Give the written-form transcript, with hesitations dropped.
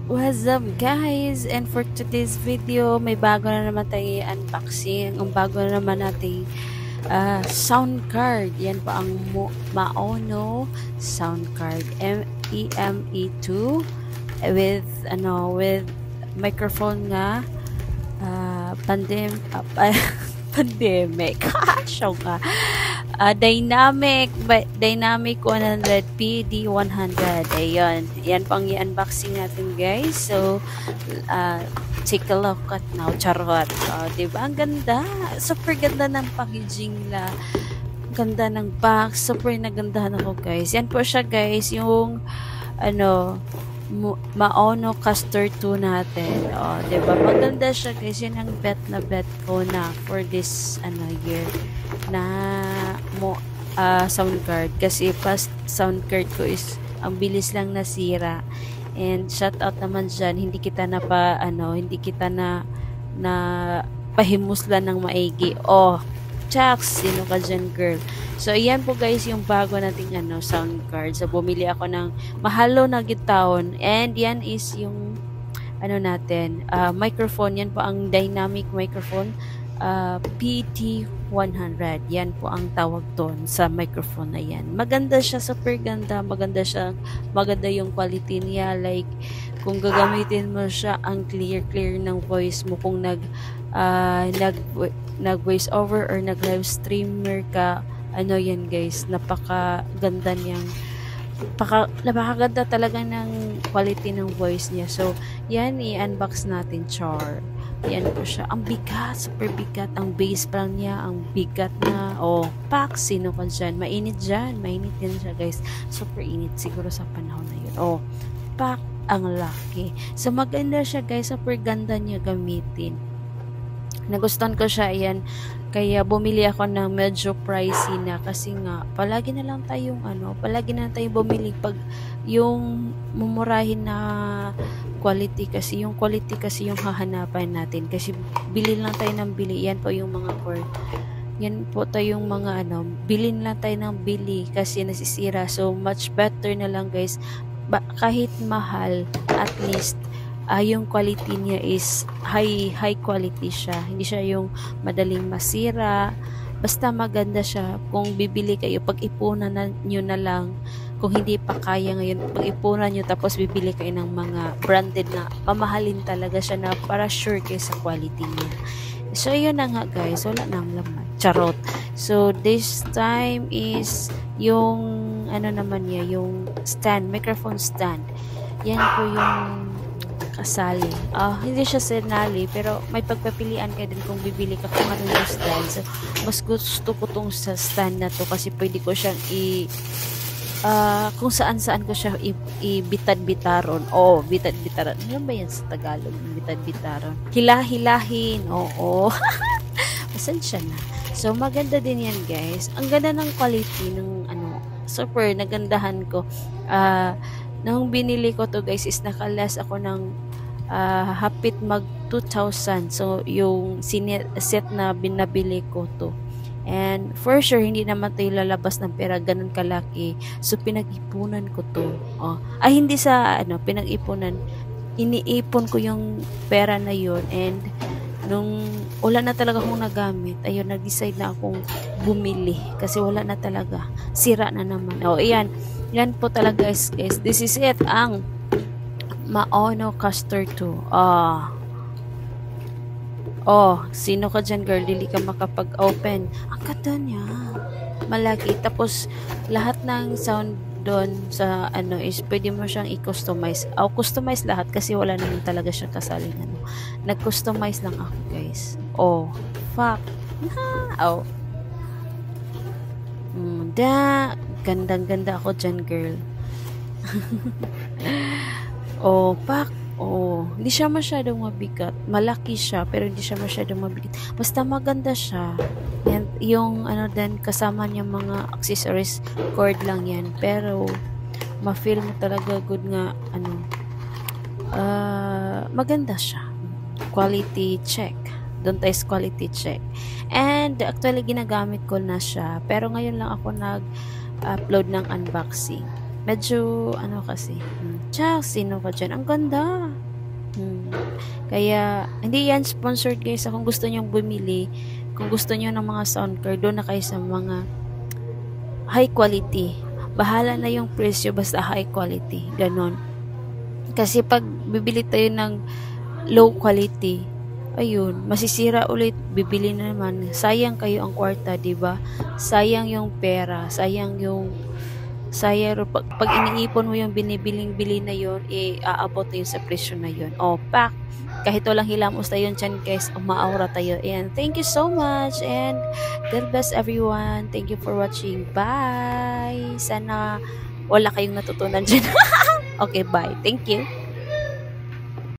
What's up guys? And for today's video, may bago na naman tayo unboxing. Ang bago na naman natin sound card. Yan po ang Maono sound card MEME2 with microphone nga pandemic. Show ka. Dynamic 100 PD100. Ayun. Yan pang i-unboxing natin guys. So, take a look at now. Charot. Diba? Ang ganda. Super ganda ng packaging la. Ganda ng box. Super nagandahan ako guys. Yan po siya guys. Yung Maono Caster 2 natin. Diba? Maganda siya guys. Yan ang bet ko na for this year na sound card. Kasi past sound card ko is ang bilis lang nasira. And shout out naman dyan. Hindi kita na pahimuslan ng maigi. Chucks, sino ka dyan girl? So, ayan po guys yung bago nating sound card. So, bumili ako ng mahalo na gitawon. And yan is yung microphone. Yan po ang dynamic microphone. PT100. Yan po ang tawag doon sa microphone na yan. Maganda siya, super ganda. Maganda yung quality niya. Like, kung gagamitin mo siya, ang clear ng voice mo. Kung nag voice over or nag live streamer ka, yan guys, napakaganda niyang napakaganda talaga ng quality ng voice niya. So, yan, i-unbox natin, char. Yan po siya. Ang bigat, super bigat. Ang base pa lang niya, ang bigat na. Pak, sino ka dyan? Mainit dyan. Mainit din siya, guys. Super init siguro sa panahon na yun. Pak, ang laki. So, maganda siya, guys. Super ganda niya gamitin. Nagustuhan ko siya, ayan. Kaya bumili ako ng medyo pricey na kasi nga palagi na lang tayong bumili pag yung mumurahin na quality kasi yung hahanapan natin kasi bili lang tayo ng bili. Yan po yung mga cord. Yan po tayong mga bilin lang tayo ng bili kasi nasisira. So much better na lang guys. Kahit mahal, at least yung quality niya is high quality siya. Hindi siya yung madaling masira. Basta maganda siya. Kung bibili kayo, pag-ipunan nyo na lang. Kung hindi pa kaya ngayon, pag-ipunan nyo tapos bibili kayo ng mga branded na mamahalin talaga siya na para sure kayo sa quality niya. So, yun na nga guys. Wala nang laman. Charot. So, this time is yung naman niya, yung stand, microphone stand. Yan po yung kasali. Hindi siya sinali pero may pagpapilian ka din kung bibili ka kung anong stand. So, mas gusto ko tong sa stand na to kasi pwede ko siyang kung saan ko siya ibitad-bitaron. Bitad-bitaron. Ano ba yan sa Tagalog? Bitad-bitaron. Hilahin. Oo. Pasensya na. So, maganda din yan guys. Ang ganda ng quality ng super nagandahan ko. Nung binili ko to guys is nakalas ako ng hapit mag 2,000. So, yung set na binabili ko to. And for sure, hindi naman tayo lalabas ng pera ganun kalaki. So, pinag-ipunan ko to. Hindi sa pinag-ipunan. Iniipon ko yung pera na yun. And nung wala na talaga akong nagamit, ayun, nag-decide na akong bumili. Kasi wala na talaga. Sira na naman. Ayan. Yan po talaga guys. This is it. Ang Maono Caster 2. Sino ka dyan girl? Dili ka makapag-open. Ang ganda niya. Malaki. Tapos, lahat ng sound doon sa is pwede mo siyang i-customize. Customize lahat kasi wala naman talaga siya kasaling Nag-customize lang ako guys. Fuck. Gandang-ganda ako dyan girl. Pak. Hindi siya masyadong mabigat. Malaki siya, pero hindi siya masyadong mabigat. Basta maganda siya. And yung din, kasama niya mga accessories, cord lang yan. Pero, ma-feel mo talaga good nga, maganda siya. Quality check. Doon tayo quality check. And, actually, ginagamit ko na siya. Pero ngayon lang ako nag-upload ng unboxing. medyo ano kasi, tsak, sino ka dyan? Ang ganda. Kaya, hindi yan sponsored guys. Kung gusto nyong bumili, kung gusto nyo ng mga sound card, doon na kayo sa mga high quality. Bahala na yung presyo, basta high quality. Ganon. Kasi pag bibili tayo ng low quality, ayun, masisira ulit, bibili na naman. Sayang kayo ang kwarta, 'di ba? Sayang yung pera, sayang pag iniipon mo yung binibiling-bili na yun, aabot yun sa presyo na yun. O, pak! Kahit walang hilamos tayo dyan, guys, umaaura tayo. And thank you so much. And God bless everyone. Thank you for watching. Bye! Sana wala kayong natutunan dyan. Okay, bye. Thank you.